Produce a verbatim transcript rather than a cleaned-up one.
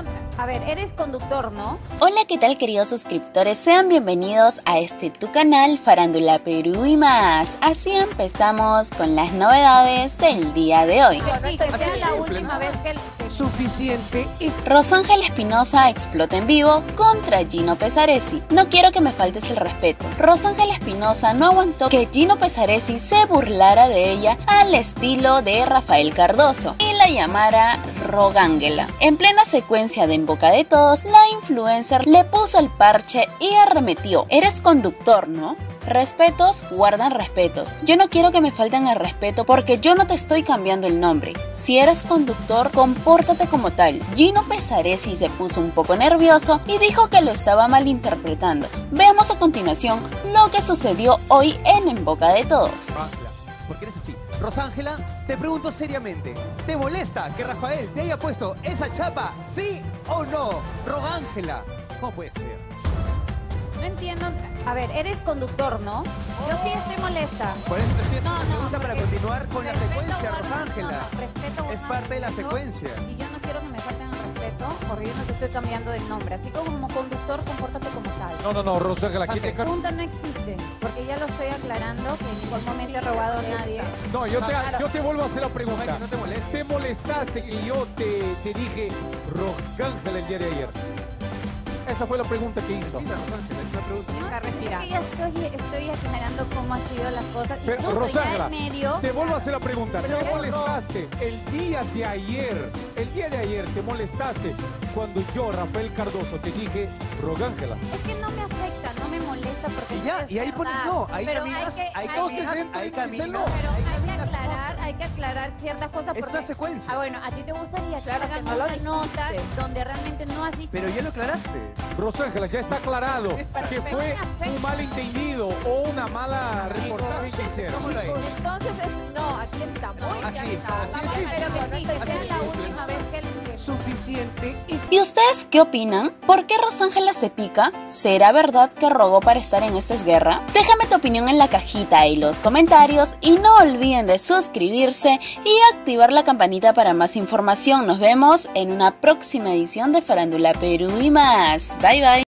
entiendo. A ver, eres conductor, ¿no? Hola, ¿qué tal, queridos suscriptores? Sean bienvenidos a este tu canal Farándula Perú y más. Así empezamos con las novedades del día de hoy. Que sí, que sea la última vez que... Suficiente es... Rosángela Espinosa explota en vivo contra Gino Pesaresi. No quiero que me faltes el respeto. Rosángela Espinosa no aguantó que Gino Pesaresi se burlara de ella al estilo de Rafael Cardoso y la llamara Rogángela. En plena secuencia de En boca de todos, la influencer le puso el parche y arremetió. Eres conductor, ¿no? Respetos guardan respetos. Yo no quiero que me falten el respeto porque yo no te estoy cambiando el nombre. Si eres conductor, compórtate como tal. Gino Pesaresi se puso un poco nervioso y dijo que lo estaba malinterpretando. Veamos a continuación lo que sucedió hoy en En boca de todos. ¿Por qué eres así? Rosángela, te pregunto seriamente, ¿te molesta que Rafael te haya puesto esa chapa? ¿Sí o no? Rogángela, ¿cómo puede ser? No entiendo. A ver, eres conductor, ¿no? Yo sí estoy molesta. Por eso te estoy haciendo No, una no, pregunta para porque continuar con la respeto secuencia, guarda- Rosángela. no, no, respeto Es guarda parte de la respeto, secuencia. Y yo no quiero que me falten el respeto porque yo no te estoy cambiando del nombre. Así que como conductor, compórtate como tal. No, no, no, Rosángela, ¿quién Ok. te La car- pregunta no existe, porque ya lo estoy aclarando, que en ningún momento he robado a nadie. No, yo te, Claro. yo te vuelvo a hacer la pregunta. Ojalá que no te moleste. ¿Te molestaste que yo te, te dije Rosángela el día de ayer? Esa fue la pregunta que hizo. Mira, Rosángela, es una pregunta. No, porque ya estoy, estoy aclarando cómo han sido las cosas. Pero, Incluso Rosángela, ya en medio... te vuelvo a hacer la pregunta. Pero ¿Te ya molestaste el día de ayer? El día de ayer te molestaste cuando yo, Rafael Cardoso, te dije Rosángela. Es que no me afecta, no me molesta porque Y no ya, es y ahí pones verdad. no, ahí Pero caminas, hay que, ahí hay Entonces, caminas, entra ahí y dice caminas. no. Pero ahí hay que caminas aclarar, hermosa. hay que aclarar ciertas cosas. Es porque- una secuencia. Ah, bueno, a ti te gustaría aclarar que no no lo lo notas donde realmente no has dicho. Pero ya lo aclaraste. Rosángela, ya está aclarado Pero que me fue afecta. un malentendido o una mala reportaje que hicieron. ¿Cómo lo ha hecho? Entonces es, no, aquí está, muy Así, bien. así Vamos, es. pero que sí, que Así sea es la simple. última vez que... que- Suficiente es... ¿Y ustedes qué opinan? ¿Por qué Rosángela se pica? ¿Será verdad que rogó para estar en Esto es Guerra? Déjame tu opinión en la cajita y los comentarios y no olviden de suscribirse y activar la campanita para más información. Nos vemos en una próxima edición de Farándula Perú y más. Bye bye.